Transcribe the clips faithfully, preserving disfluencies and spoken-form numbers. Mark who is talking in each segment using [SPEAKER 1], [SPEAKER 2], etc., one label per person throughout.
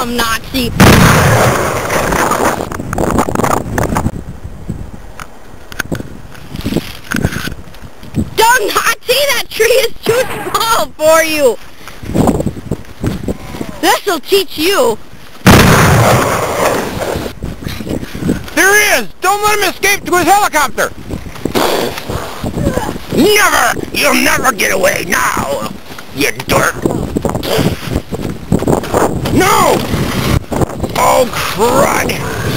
[SPEAKER 1] dumb Nazi! Dumb Nazi, that tree is too small for you! This'll teach you!
[SPEAKER 2] There he is! Don't let him escape to his helicopter! Never! You'll never get away now, you dork! No! Oh, crud!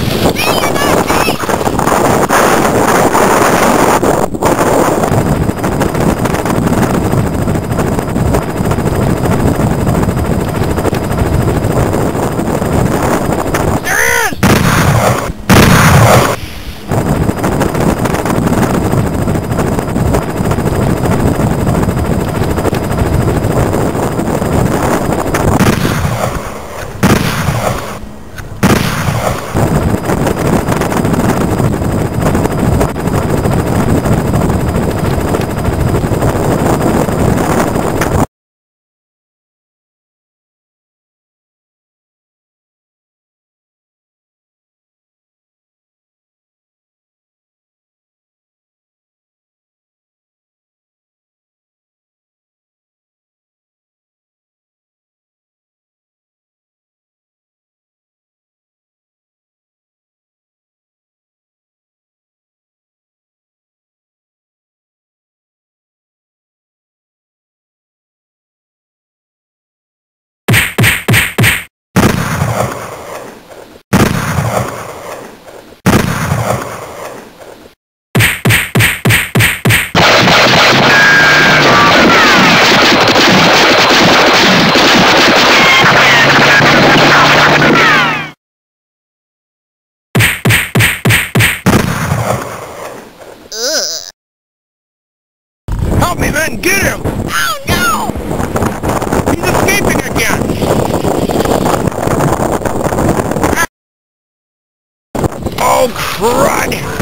[SPEAKER 2] Help me, man! Get him!
[SPEAKER 1] Oh no!
[SPEAKER 2] He's escaping again! Oh, crud!